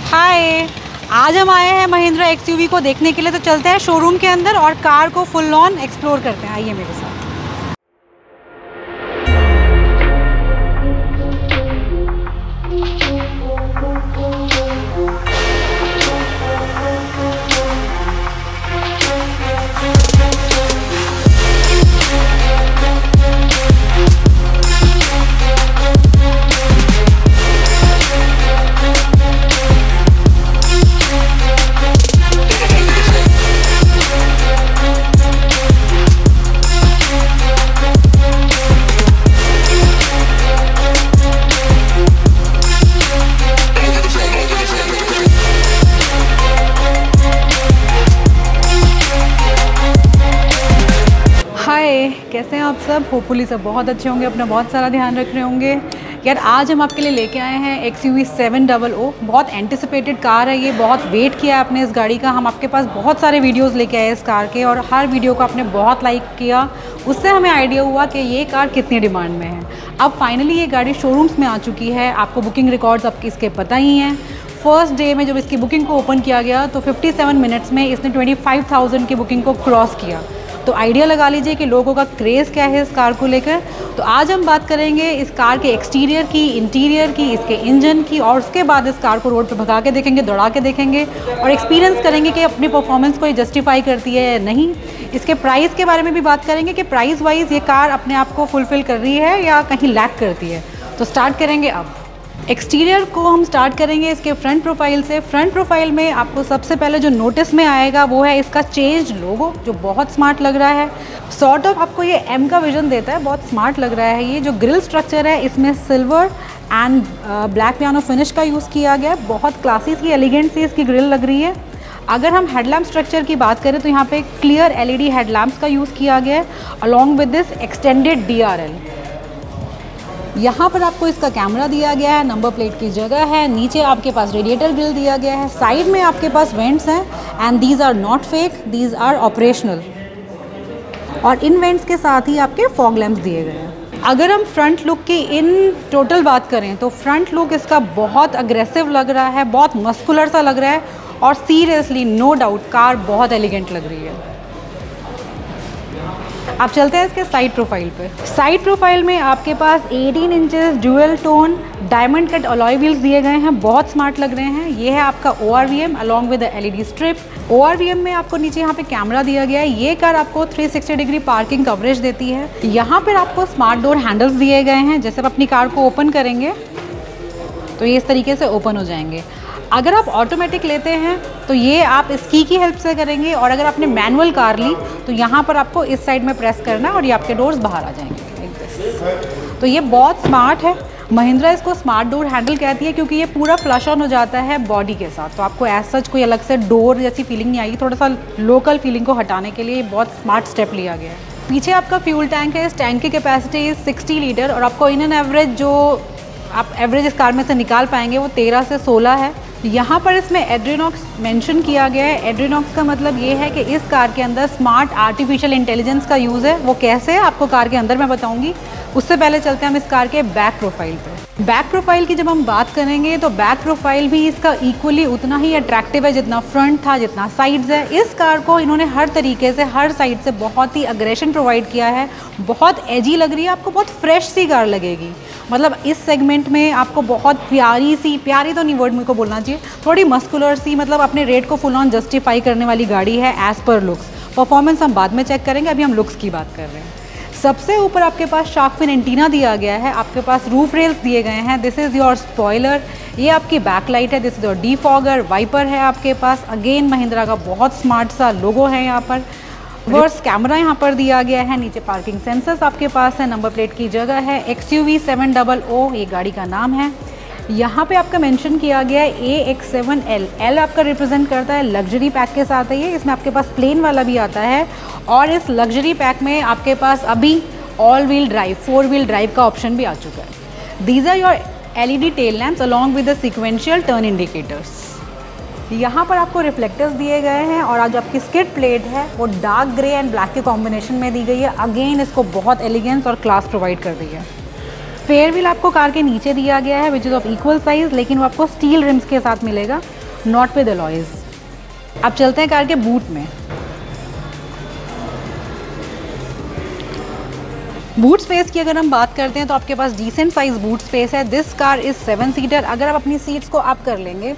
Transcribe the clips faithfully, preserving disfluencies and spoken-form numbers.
हाय, आज हम आए हैं महिंद्रा एक्सयूवी को देखने के लिए, तो चलते हैं शोरूम के अंदर और कार को फुल ऑन एक्सप्लोर करते हैं। आइए मेरे साथ। हाय, कैसे हैं आप सब? होपफुली सब बहुत अच्छे होंगे, अपना बहुत सारा ध्यान रख रहे होंगे। यार आज हम आपके लिए लेके आए हैं एक्सयूवी सेवन डबल ओ। बहुत एंटिसिपेटेड कार है ये, बहुत वेट किया है आपने इस गाड़ी का। हम आपके पास बहुत सारे वीडियोस लेके आए इस कार के और हर वीडियो को आपने बहुत लाइक किया, उससे हमें आइडिया हुआ कि ये कार कितनी डिमांड में है। अब फाइनली ये गाड़ी शोरूम्स में आ चुकी है। आपको बुकिंग रिकॉर्ड्स आपके इसके पता ही हैं। फर्स्ट डे में जब इसकी बुकिंग को ओपन किया गया तो सत्तावन मिनट्स में इसने पच्चीस हज़ार की बुकिंग को क्रॉस किया। तो आइडिया लगा लीजिए कि लोगों का क्रेज़ क्या है इस कार को लेकर। तो आज हम बात करेंगे इस कार के एक्सटीरियर की, इंटीरियर की, इसके इंजन की, और उसके बाद इस कार को रोड पे भगा के देखेंगे, दौड़ा के देखेंगे और एक्सपीरियंस करेंगे कि अपनी परफॉर्मेंस को ये जस्टिफाई करती है या नहीं। इसके प्राइस के बारे में भी बात करेंगे कि प्राइस वाइज ये कार अपने आप को फुलफ़िल कर रही है या कहीं लैक करती है। तो स्टार्ट करेंगे अब। एक्सटीरियर को हम स्टार्ट करेंगे इसके फ्रंट प्रोफाइल से। फ्रंट प्रोफाइल में आपको सबसे पहले जो नोटिस में आएगा वो है इसका चेंज लोगो, जो बहुत स्मार्ट लग रहा है। सॉर्ट ऑफ आपको ये एम का विजन देता है, बहुत स्मार्ट लग रहा है। ये जो ग्रिल स्ट्रक्चर है इसमें silver and black piano finish का यूज़ किया गया है। बहुत क्लासी सी, एलिगेंट सी इसकी ग्रिल लग रही है। अगर हम हेडलैम्प स्ट्रक्चर की बात करें तो यहाँ पे क्लियर एलईडी हेडलैम्प्स का यूज़ किया गया है along with this extended DRL. यहाँ पर आपको इसका कैमरा दिया गया है, नंबर प्लेट की जगह है, नीचे आपके पास रेडिएटर ग्रिल दिया गया है, साइड में आपके पास वेंट्स हैं and these are not fake, these are operational. और इन वेंट्स के साथ ही आपके फॉग लैंप्स दिए गए हैं। अगर हम फ्रंट लुक की इन टोटल बात करें तो फ्रंट लुक इसका बहुत अग्रेसिव लग रहा है, बहुत मस्कुलर सा लग रहा है और सीरियसली नो डाउट कार बहुत एलिगेंट लग रही है। आप चलते हैं इसके साइड प्रोफाइल पे। साइड प्रोफाइल में आपके पास अठारह inches dual tone diamond cut alloy wheels दिए गए हैं, बहुत स्मार्ट लग रहे हैं। ये है आपका O R V M along with LED strip. O R V M में आपको नीचे यहाँ पे कैमरा दिया गया है। ये कार आपको तीन सौ साठ डिग्री पार्किंग कवरेज देती है। यहाँ पर आपको स्मार्ट डोर हैंडल्स दिए गए हैं। जैसे आप अपनी कार को ओपन करेंगे तो ये इस तरीके से ओपन हो जाएंगे। अगर आप ऑटोमेटिक लेते हैं तो ये आप इस की की हेल्प से करेंगे, और अगर आपने मैनुअल कार ली तो यहाँ पर आपको इस साइड में प्रेस करना है और ये आपके डोर्स बाहर आ जाएंगे। तो ये बहुत स्मार्ट है। महिंद्रा इसको स्मार्ट डोर हैंडल कहती है क्योंकि ये पूरा फ्लश ऑन हो जाता है बॉडी के साथ। तो आपको एज सच कोई अलग से डोर जैसी फीलिंग नहीं आएगी। थोड़ा सा लोकल फीलिंग को हटाने के लिए बहुत स्मार्ट स्टेप लिया गया है। पीछे आपका फ्यूल टैंक है। इस टैंक की कैपेसिटी साठ लीटर और आपको इन एन एवरेज जो आप एवरेज इस कार में से निकाल पाएंगे वो तेरह से सोलह है। यहाँ पर इसमें एड्रीनॉक्स मेंशन किया गया है। एड्रीनॉक्स का मतलब ये है कि इस कार के अंदर स्मार्ट आर्टिफिशियल इंटेलिजेंस का यूज़ है। वो कैसे है आपको कार के अंदर मैं बताऊंगी। उससे पहले चलते हैं हम इस कार के बैक प्रोफाइल पे। बैक प्रोफाइल की जब हम बात करेंगे तो बैक प्रोफाइल भी इसका इक्वली उतना ही अट्रैक्टिव है जितना फ्रंट था, जितना साइड्स है। इस कार को इन्होंने हर तरीके से, हर साइड से बहुत ही अग्रेशन प्रोवाइड किया है। बहुत एजी लग रही है, आपको बहुत फ्रेश सी कार लगेगी। मतलब इस सेगमेंट में आपको बहुत प्यारी सी, प्यारी तो नहीं वर्ड मुझे को बोलना चाहिए, थोड़ी मस्कुलर सी, मतलब अपने रेट को फुल ऑन जस्टिफाई करने वाली गाड़ी है एज़ पर लुक्स। परफॉर्मेंस हम बाद में चेक करेंगे, अभी हम लुक्स की बात कर रहे हैं। सबसे ऊपर आपके पास शार्क फिन एंटीना दिया गया है। आपके पास रूफ रेल्स दिए गए हैं। This is your spoiler. ये आपकी बैक लाइट है। This is your defogger. Wiper है आपके पास। अगेन महिंद्रा का बहुत स्मार्ट सा लोगो है यहाँ पर। रिवर्स कैमरा यहाँ पर दिया गया है। नीचे पार्किंग सेंसर्स आपके पास है। नंबर प्लेट की जगह है। एक्सयूवी सेवन डबल ओ ये गाड़ी का नाम है। यहाँ पे आपका मेंशन किया गया है A X seven L. L आपका रिप्रेजेंट करता है लग्जरी पैक के साथ है ये। इसमें आपके पास प्लेन वाला भी आता है और इस लग्जरी पैक में आपके पास अभी all wheel drive, four wheel drive का ऑप्शन भी आ चुका है। These are your LED tail lamps along with the sequential turn indicators. यहाँ पर आपको रिफ्लेक्टर्स दिए गए हैं और आज आपकी स्किड प्लेट है वो डार्क ग्रे एंड ब्लैक के कॉम्बिनेशन में दी गई है। अगेन इसको बहुत एलिगेंस और क्लास प्रोवाइड कर रही है। स्पेयर व्हील आपको कार के नीचे दिया गया है which is of equal size, लेकिन वो आपको स्टील रिम्स के साथ मिलेगा, नॉट विद अलॉयज। अब चलते हैं कार के बूट में। बूट स्पेस की अगर हम बात करते हैं तो आपके पास डिसेंट साइज बूट स्पेस है। This car is seven seater. अगर आप अपनी सीट्स को अप कर लेंगे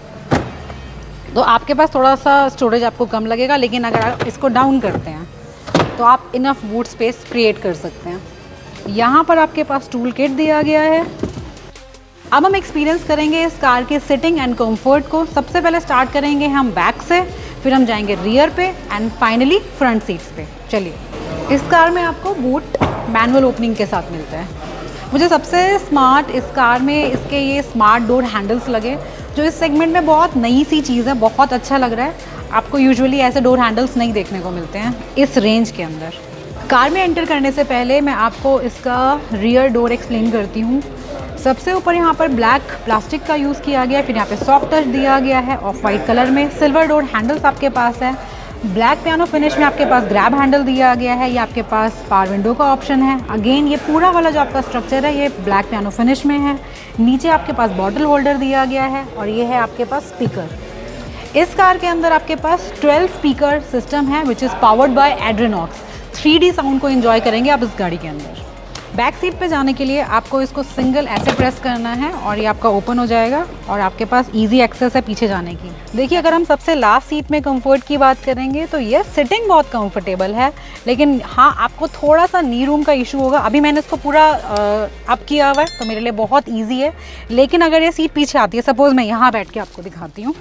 तो आपके पास थोड़ा सा स्टोरेज आपको कम लगेगा, लेकिन अगर आप इसको डाउन करते हैं तो आप इनफ बूट स्पेस क्रिएट कर सकते हैं। यहाँ पर आपके पास टूल किट दिया गया है। अब हम एक्सपीरियंस करेंगे इस कार के सिटिंग एंड कंफर्ट को। सबसे पहले स्टार्ट करेंगे हम बैक से, फिर हम जाएंगे रियर पे एंड फाइनली फ्रंट सीट्स पे। चलिए, इस कार में आपको बूट मैनुअल ओपनिंग के साथ मिलता है। मुझे सबसे स्मार्ट इस कार में इसके ये स्मार्ट डोर हैंडल्स लगे, जो इस सेगमेंट में बहुत नई सी चीज़ है, बहुत अच्छा लग रहा है। आपको यूजुअली ऐसे डोर हैंडल्स नहीं देखने को मिलते हैं इस रेंज के अंदर। कार में एंटर करने से पहले मैं आपको इसका रियर डोर एक्सप्लेन करती हूँ। सबसे ऊपर यहाँ पर ब्लैक प्लास्टिक का यूज़ किया गया है, फिर यहाँ पे सॉफ्ट टच दिया गया है ऑफ वाइट कलर में। सिल्वर डोर हैंडल्स आपके पास है। ब्लैक पियानो फिनिश में आपके पास ग्रैब हैंडल दिया गया है। ये आपके पास पावर विंडो का ऑप्शन है। अगेन ये पूरा वाला जो आपका स्ट्रक्चर है ये ब्लैक पियानो फिनिश में है। नीचे आपके पास बॉटल होल्डर दिया गया है और ये है आपके पास स्पीकर। इस कार के अंदर आपके पास ट्वेल्व स्पीकर सिस्टम है which is powered by Adrenox. Three D sound को एंजॉय करेंगे आप इस गाड़ी के अंदर। बैक सीट पे जाने के लिए आपको इसको सिंगल ऐसे प्रेस करना है और ये आपका ओपन हो जाएगा और आपके पास इजी एक्सेस है पीछे जाने की। देखिए, अगर हम सबसे लास्ट सीट में कंफर्ट की बात करेंगे तो ये सिटिंग बहुत कंफर्टेबल है, लेकिन हाँ आपको थोड़ा सा नी रूम का इशू होगा। अभी मैंने इसको पूरा अप किया हुआ है तो मेरे लिए बहुत ईजी है, लेकिन अगर ये सीट पीछे आती है, सपोज़ मैं यहाँ बैठ के आपको दिखाती हूँ,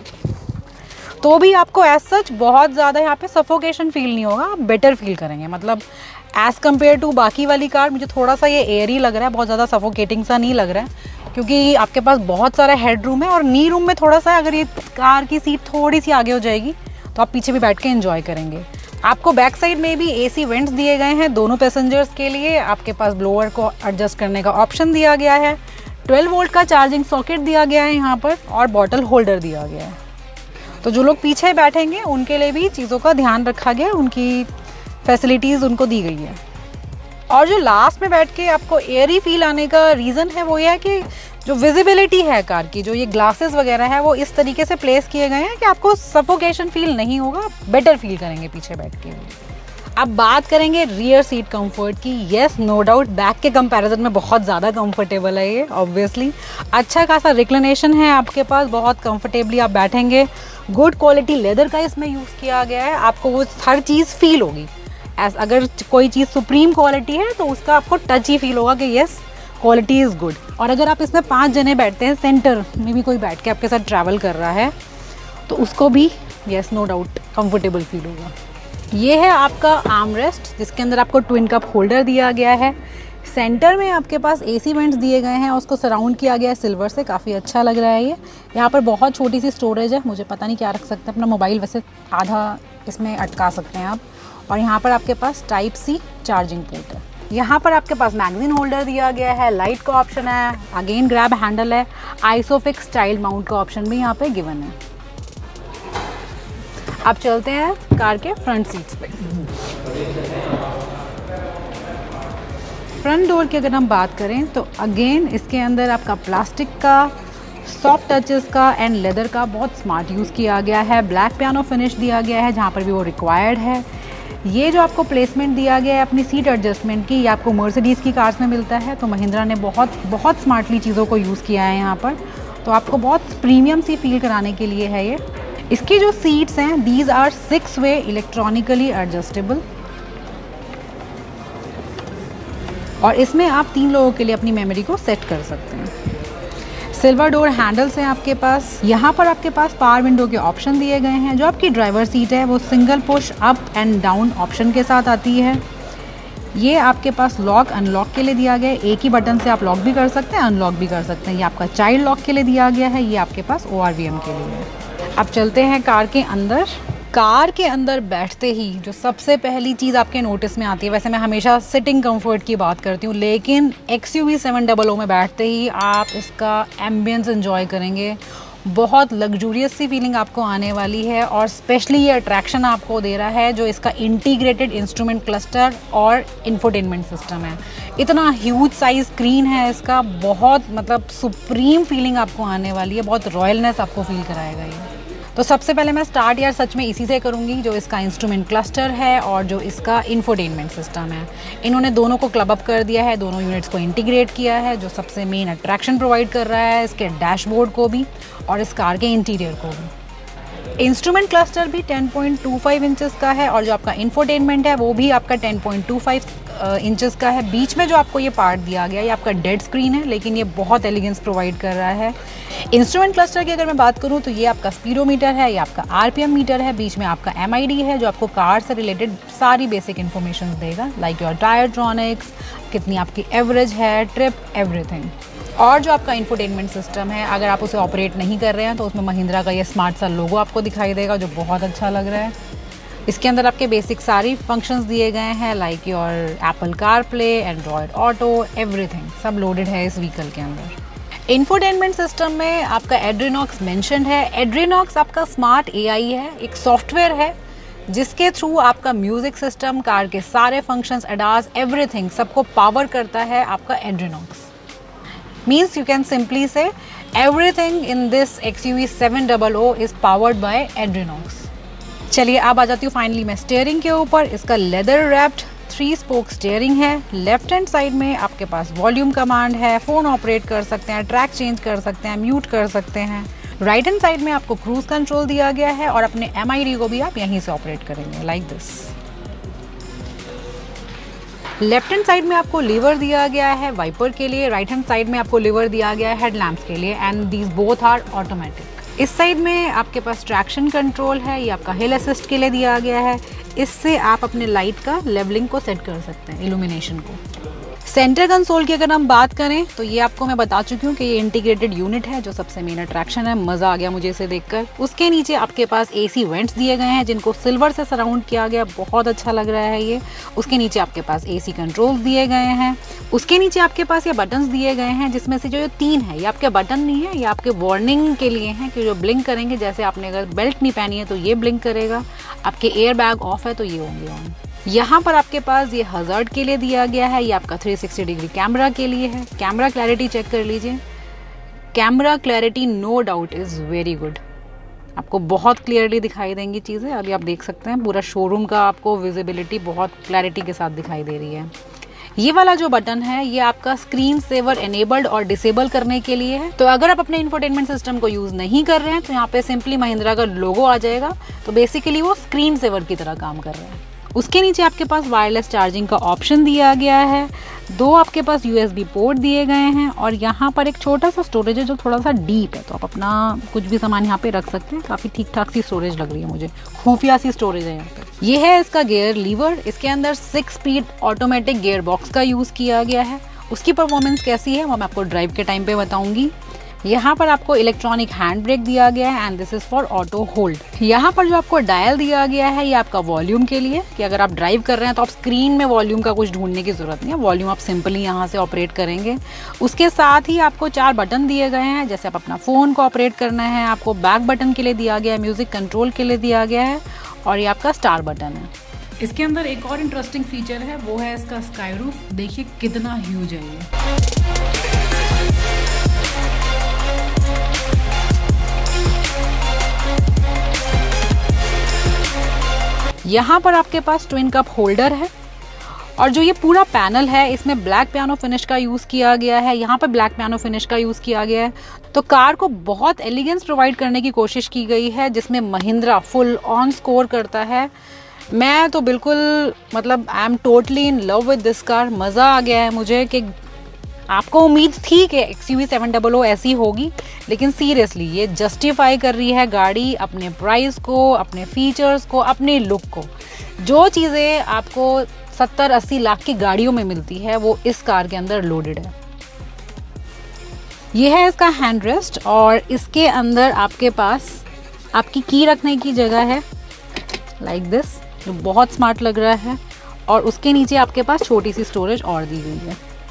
तो भी आपको एज सच बहुत ज़्यादा यहाँ पे सफोकेशन फील नहीं होगा, आप बेटर फील करेंगे। मतलब एज़ कम्पेयर टू बाकी वाली कार मुझे थोड़ा सा ये एयरी लग रहा है, बहुत ज़्यादा सफोकेटिंग सा नहीं लग रहा है, क्योंकि आपके पास बहुत सारा हेड रूम है। और नी रूम में थोड़ा सा अगर ये कार की सीट थोड़ी सी आगे हो जाएगी तो आप पीछे भी बैठ के एंजॉय करेंगे। आपको बैक साइड में भी एसी वेंट्स दिए गए हैं दोनों पैसेंजर्स के लिए। आपके पास ब्लोअर को एडजस्ट करने का ऑप्शन दिया गया है। ट्वेल्व वोल्ट का चार्जिंग सॉकेट दिया गया है यहाँ पर और बॉटल होल्डर दिया गया है। तो जो लोग पीछे बैठेंगे उनके लिए भी चीज़ों का ध्यान रखा गया, उनकी फैसिलिटीज़ उनको दी गई है। और जो लास्ट में बैठ के आपको एयरी फील आने का रीज़न है वो ये है कि जो विजिबिलिटी है कार की, जो ये ग्लासेस वगैरह है वो इस तरीके से प्लेस किए गए हैं कि आपको सफोकेशन फील नहीं होगा, बेटर फील करेंगे पीछे बैठ के। अब बात करेंगे रियर सीट कंफर्ट की। येस, नो डाउट बैक के कंपैरिजन में बहुत ज़्यादा कंफर्टेबल है ये। ऑब्वियसली अच्छा खासा रिक्लिनेशन है आपके पास, बहुत कंफर्टेबली आप बैठेंगे। गुड क्वालिटी लेदर का इसमें यूज़ किया गया है, आपको वो हर चीज़ फील होगी। एस अगर कोई चीज़ सुप्रीम क्वालिटी है तो उसका आपको टच ही फील होगा कि येस क्वालिटी इज़ गुड। और अगर आप इसमें पाँच जने बैठते हैं, सेंटर में भी कोई बैठ के आपके साथ ट्रैवल कर रहा है तो उसको भी yes no doubt comfortable feel होगा। ये है आपका आर्म रेस्ट जिसके अंदर आपको ट्विन कप होल्डर दिया गया है। सेंटर में आपके पास एसी वेंट्स दिए गए हैं, उसको सराउंड किया गया है सिल्वर से, काफ़ी अच्छा लग रहा है ये। यहाँ पर बहुत छोटी सी स्टोरेज है, मुझे पता नहीं क्या रख सकते हैं, अपना मोबाइल वैसे आधा इसमें अटका सकते हैं आप। और यहाँ पर आपके पास टाइप सी चार्जिंग पोर्ट है। यहाँ पर आपके पास मैगजीन होल्डर दिया गया है, लाइट का ऑप्शन है, अगेन ग्रैब हैंडल है, आइसोफिक्स चाइल्ड माउंट का ऑप्शन भी यहाँ पे गिवन है। अब चलते हैं कार के फ्रंट सीट्स पे। फ्रंट डोर की अगर हम बात करें तो अगेन इसके अंदर आपका प्लास्टिक का, सॉफ्ट टचेस का एंड लेदर का बहुत स्मार्ट यूज़ किया गया है। ब्लैक पियानो फिनिश दिया गया है जहाँ पर भी वो रिक्वायर्ड है। ये जो आपको प्लेसमेंट दिया गया है अपनी सीट एडजस्टमेंट की, ये आपको मर्सिडीज़ की कार्स में मिलता है, तो महिंद्रा ने बहुत बहुत स्मार्टली चीज़ों को यूज़ किया है यहाँ पर, तो आपको बहुत प्रीमियम सी फील कराने के लिए है ये। इसकी जो सीट्स हैं these are six way electronically adjustable और इसमें आप तीन लोगों के लिए अपनी मेमोरी को सेट कर सकते हैं। सिल्वर डोर हैंडल्स हैं आपके पास। यहाँ पर आपके पास पावर विंडो के ऑप्शन दिए गए हैं। जो आपकी ड्राइवर सीट है वो single push up and down option के साथ आती है। ये आपके पास लॉक अनलॉक के लिए दिया गया है, एक ही बटन से आप लॉक भी कर सकते हैं, अनलॉक भी कर सकते हैं। ये आपका चाइल्ड लॉक के लिए दिया गया है, ये आपके पास ओ आर वी एम के लिए है। अब चलते हैं कार के अंदर। कार के अंदर बैठते ही जो सबसे पहली चीज़ आपके नोटिस में आती है, वैसे मैं हमेशा सिटिंग कंफर्ट की बात करती हूँ, लेकिन X U V seven double O में बैठते ही आप इसका एम्बियंस एंजॉय करेंगे। बहुत लग्जूरियस सी फीलिंग आपको आने वाली है और स्पेशली ये अट्रैक्शन आपको दे रहा है जो इसका इंटीग्रेटेड इंस्ट्रूमेंट क्लस्टर और इंफोटेनमेंट सिस्टम है। इतना ह्यूज साइज स्क्रीन है इसका, बहुत मतलब सुप्रीम फीलिंग आपको आने वाली है, बहुत रॉयलनेस आपको फील कराएगा ये। तो सबसे पहले मैं स्टार्ट यार सच में इसी से करूँगी, जो इसका इंस्ट्रूमेंट क्लस्टर है और जो इसका इंफोटेनमेंट सिस्टम है। इन्होंने दोनों को क्लब अप कर दिया है, दोनों यूनिट्स को इंटीग्रेट किया है, जो सबसे मेन अट्रैक्शन प्रोवाइड कर रहा है इसके डैशबोर्ड को भी और इस कार के इंटीरियर को भी। इंस्ट्रूमेंट क्लस्टर भी ten point two five inches का है और जो आपका इंफोटेनमेंट है वो भी आपका ten point two five inches का है। बीच में जो आपको ये पार्ट दिया गया है ये आपका डेड स्क्रीन है, लेकिन ये बहुत एलिगेंस प्रोवाइड कर रहा है। इंस्ट्रूमेंट क्लस्टर की अगर मैं बात करूँ तो ये आपका स्पीडोमीटर है, ये आपका आरपीएम मीटर है, बीच में आपका एमआईडी है जो आपको कार से रिलेटेड सारी बेसिक इन्फॉर्मेशन देगा, लाइक योर डायट्रॉनिक्स, कितनी आपकी एवरेज है, ट्रिप, एवरीथिंग। और जो आपका इंफोटेनमेंट सिस्टम है, अगर आप उसे ऑपरेट नहीं कर रहे हैं तो उसमें महिंद्रा का ये स्मार्ट सा लोगो आपको दिखाई देगा जो बहुत अच्छा लग रहा है। इसके अंदर आपके बेसिक सारी फंक्शंस दिए गए हैं, like your Apple car play, Android auto, everything सब लोडेड है इस व्हीकल के अंदर। इंफोटेनमेंट सिस्टम में आपका एड्रीनॉक्स मेंशन्ड है। एड्रीनॉक्स आपका स्मार्ट एआई है, एक सॉफ्टवेयर है जिसके थ्रू आपका म्यूजिक सिस्टम, कार के सारे फंक्शंस, एडास, एवरीथिंग सबको पावर करता है आपका Adrenox. Means you can simply say everything in this XUV seven hundred is powered by Adrenox. चलिए अब आ जाती हूँ फाइनली मैं स्टीयरिंग के ऊपर। इसका leather wrapped three spoke steering है। लेफ्ट हैंड साइड में आपके पास वॉल्यूम कमांड है, फ़ोन ऑपरेट कर सकते हैं, ट्रैक चेंज कर सकते हैं, म्यूट कर सकते हैं। राइट हैंड साइड में आपको क्रूज कंट्रोल दिया गया है और अपने एमआईडी को भी आप यहीं से ऑपरेट करेंगे, like this. Left hand side में आपको लीवर दिया गया है वाइपर के लिए, राइट हैंड साइड में आपको लीवर दिया गया है हेडलैम्प्स के लिए, and these both are automatic. इस साइड में आपके पास ट्रैक्शन कंट्रोल है, ये आपका हिल असिस्ट के लिए दिया गया है। इससे आप अपने लाइट का लेवलिंग को सेट कर सकते हैं, इल्यूमिनेशन को। सेंटर कंसोल की अगर हम बात करें तो ये आपको मैं बता चुकी हूँ कि ये इंटीग्रेटेड यूनिट है जो सबसे मेन अट्रैक्शन है। मज़ा आ गया मुझे इसे देखकर। उसके नीचे आपके पास एसी वेंट्स दिए गए हैं जिनको सिल्वर से सराउंड किया गया, बहुत अच्छा लग रहा है ये। उसके नीचे आपके पास एसी कंट्रोल्स दिए गए हैं। उसके नीचे आपके पास ये बटन्स दिए गए हैं जिसमें से जो ये तीन है ये आपके बटन नहीं है, ये आपके वार्निंग के लिए हैं कि जो ब्लिंक करेंगे। जैसे आपने अगर बेल्ट नहीं पहनी है तो ये ब्लिंक करेगा, आपके एयर बैग ऑफ है तो ये होंगे ऑन। यहाँ पर आपके पास ये हज़ार्ड के लिए दिया गया है, ये आपका थ्री सिक्सटी डिग्री कैमरा के लिए है। कैमरा क्लैरिटी चेक कर लीजिए, camera clarity no doubt is very good, आपको बहुत क्लियरली दिखाई देंगी चीज़ें। अभी आप देख सकते हैं पूरा शोरूम का आपको विजिबिलिटी बहुत क्लैरिटी के साथ दिखाई दे रही है। ये वाला जो बटन है ये आपका स्क्रीन सेवर एनेबल्ड और डिसेबल करने के लिए है। तो अगर आप अपने इंफोटेनमेंट सिस्टम को यूज़ नहीं कर रहे हैं तो यहाँ पे सिंपली महिंद्रा का लोगो आ जाएगा, तो बेसिकली वो स्क्रीन सेवर की तरह काम कर रहे हैं। उसके नीचे आपके पास वायरलेस चार्जिंग का ऑप्शन दिया गया है। दो आपके पास यूएसबी पोर्ट दिए गए हैं और यहाँ पर एक छोटा सा स्टोरेज है जो थोड़ा सा डीप है, तो आप अपना कुछ भी सामान यहाँ पे रख सकते हैं। काफ़ी ठीक ठाक सी स्टोरेज लग रही है मुझे, खुफिया सी स्टोरेज है यहाँ पे। ये है इसका गियर लीवर। इसके अंदर six speed automatic gear box का यूज़ किया गया है। उसकी परफॉर्मेंस कैसी है वो मैं आपको ड्राइव के टाइम पे बताऊंगी। यहाँ पर आपको इलेक्ट्रॉनिक हैंड ब्रेक दिया गया है and this is for auto hold. यहाँ पर जो आपको डायल दिया गया है ये आपका वॉल्यूम के लिए, कि अगर आप ड्राइव कर रहे हैं तो आप स्क्रीन में वॉल्यूम का कुछ ढूंढने की जरूरत नहीं है, वॉल्यूम आप सिंपली यहाँ से ऑपरेट करेंगे। उसके साथ ही आपको चार बटन दिए गए हैं, जैसे आप अपना फ़ोन को ऑपरेट करना है, आपको बैक बटन के लिए दिया गया है, म्यूजिक कंट्रोल के लिए दिया गया है और ये आपका स्टार बटन है। इसके अंदर एक और इंटरेस्टिंग फीचर है, वो है इसका स्काई रूफ। देखिए कितना ह्यूज है ये। यहाँ पर आपके पास ट्विन कप होल्डर है और जो ये पूरा पैनल है इसमें ब्लैक पियानो फिनिश का यूज़ किया गया है। यहाँ पर ब्लैक पियानो फिनिश का यूज़ किया गया है, तो कार को बहुत एलिगेंस प्रोवाइड करने की कोशिश की गई है, जिसमें महिंद्रा फुल ऑन स्कोर करता है। मैं तो बिल्कुल मतलब I am totally in love with this car. मज़ा आ गया है मुझे कि आपको उम्मीद थी कि एक्सयूवी सेवन हंड्रेड ऐसी होगी, लेकिन सीरियसली ये जस्टिफाई कर रही है गाड़ी अपने प्राइस को, अपने फीचर्स को, अपने लुक को। जो चीज़ें आपको सत्तर अस्सी लाख की गाड़ियों में मिलती है वो इस कार के अंदर लोडेड है। ये है इसका हैंड रेस्ट और इसके अंदर आपके पास आपकी की रखने की जगह है लाइक दिस, जो बहुत स्मार्ट लग रहा है। और उसके नीचे आपके पास छोटी सी स्टोरेज और दी गई है।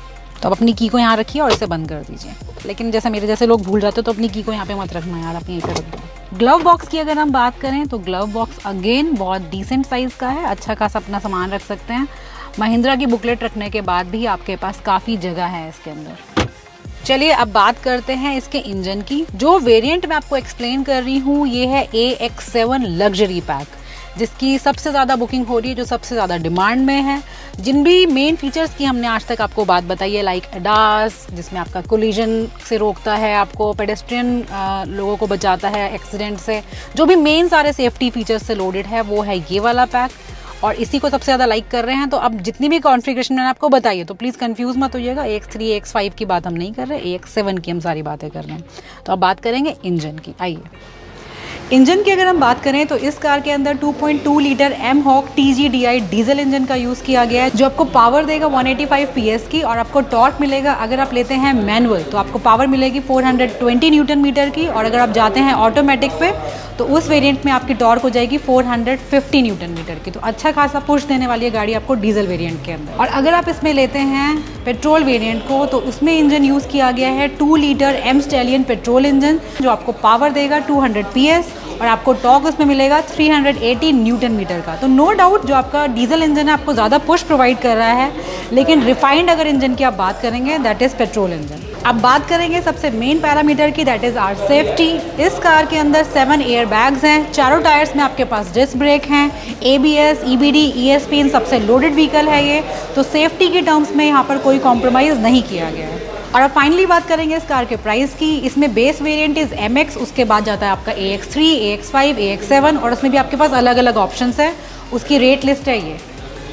तो आप अपनी की को यहाँ रखिए और इसे बंद कर दीजिए। लेकिन जैसे मेरे जैसे लोग भूल जाते हो तो अपनी की को यहाँ पे मत रखना यार, आप यहीं पे रख दो। ग्लव बॉक्स की अगर हम बात करें तो ग्लव बॉक्स अगेन बहुत डिसेंट साइज़ का है, अच्छा खासा अपना सामान रख सकते हैं। महिंद्रा की बुकलेट रखने के बाद भी आपके पास काफ़ी जगह है इसके अंदर। चलिए अब बात करते हैं इसके इंजन की। जो वेरिएंट मैं आपको एक्सप्लेन कर रही हूँ ये है A X seven luxury pack, जिसकी सबसे ज़्यादा बुकिंग हो रही है, जो सबसे ज़्यादा डिमांड में है। जिन भी मेन फीचर्स की हमने आज तक आपको बात बताई है, लाइक एडास जिसमें आपका कोलिजन से रोकता है, आपको पेडेस्ट्रियन लोगों को बचाता है एक्सीडेंट से, जो भी मेन सारे सेफ्टी फीचर्स से लोडेड है वो है ये वाला पैक, और इसी को सबसे ज़्यादा लाइक कर रहे हैं। तो अब जितनी भी कॉन्फ़िगरेशन मैंने आपको बताई है तो प्लीज़ कंफ्यूज मत होइएगा, A X three A X five की बात हम नहीं कर रहे, ए एक्स सेवन की हम सारी बातें कर रहे हैं। तो अब बात करेंगे इंजन की। आइए इंजन की अगर हम बात करें तो इस कार के अंदर two point two litre M hawk T G D I diesel engine का यूज़ किया गया है, जो आपको पावर देगा one eighty five P S की, और आपको टॉर्क मिलेगा अगर आप लेते हैं मैनुअल तो आपको पावर मिलेगी four hundred twenty newton metre की, और अगर आप जाते हैं ऑटोमेटिक पे तो उस वेरिएंट में आपकी टॉर्क हो जाएगी four hundred fifty newton metre की। तो अच्छा खासा पुश देने वाली है गाड़ी आपको डीजल वेरिएंट के अंदर। और अगर आप इसमें लेते हैं पेट्रोल वेरिएंट को तो उसमें इंजन यूज़ किया गया है two litre M stallion petrol engine, जो आपको पावर देगा टू हंड्रेड पी एस, और आपको टॉर्क उसमें मिलेगा three hundred eighty newton metre का। तो नो डाउट जो आपका डीजल इंजन है आपको ज़्यादा पुश प्रोवाइड कर रहा है, लेकिन रिफाइंड अगर इंजन की आप बात करेंगे दैट इज़ पेट्रोल इंजन। अब बात करेंगे सबसे मेन पैरामीटर की, दैट इज़ आर सेफ्टी। इस कार के अंदर सेवन एयर बैग्स हैं, चारों टायर्स में आपके पास डिस्क ब्रेक हैं, A B S, E B D, E S P, इन सबसे लोडेड व्हीकल है ये, तो सेफ्टी के टर्म्स में यहाँ पर कोई कॉम्प्रोमाइज़ नहीं किया गया है। और अब फाइनली बात करेंगे इस कार के प्राइस की। इसमें base variant is M X, उसके बाद जाता है आपका A X three, A X five, A X seven, और उसमें भी आपके पास अलग अलग ऑप्शंस है। उसकी रेट लिस्ट है ये।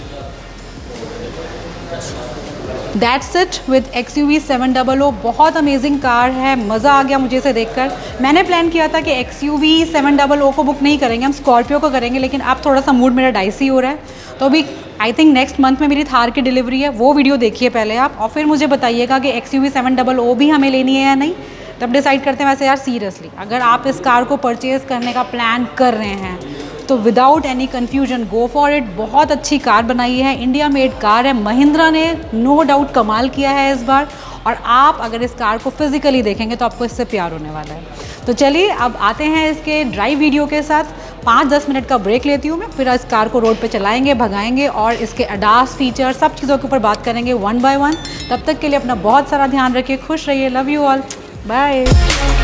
That's it with X U V seven double O. बहुत अमेजिंग कार है, मज़ा आ गया मुझे इसे देखकर। मैंने प्लान किया था कि X U V seven double O को बुक नहीं करेंगे, हम स्कॉर्पियो को करेंगे, लेकिन अब थोड़ा सा मूड मेरा डाइसी हो रहा है। तो अभी आई थिंक नेक्स्ट मंथ में मेरी थार की डिलीवरी है, वो वीडियो देखिए पहले आप, और फिर मुझे बताइएगा कि X U V seven double O भी हमें लेनी है या नहीं, तब डिसाइड करते हैं। वैसे यार सीरियसली अगर आप इस कार को परचेज़ करने का प्लान कर रहे हैं तो without any confusion go for it. बहुत अच्छी कार बनाई है, इंडिया मेड कार है, महिंद्रा ने नो डाउट कमाल किया है इस बार। और आप अगर इस कार को फिजिकली देखेंगे तो आपको इससे प्यार होने वाला है। तो चलिए अब आते हैं इसके ड्राइव वीडियो के साथ। पाँच दस मिनट का ब्रेक लेती हूँ मैं, फिर इस कार को रोड पे चलाएंगे, भगाएंगे, और इसके अडास फीचर सब चीज़ों के ऊपर बात करेंगे वन बाय वन। तब तक के लिए अपना बहुत सारा ध्यान रखिए, खुश रहिए, लव यू ऑल, बाय।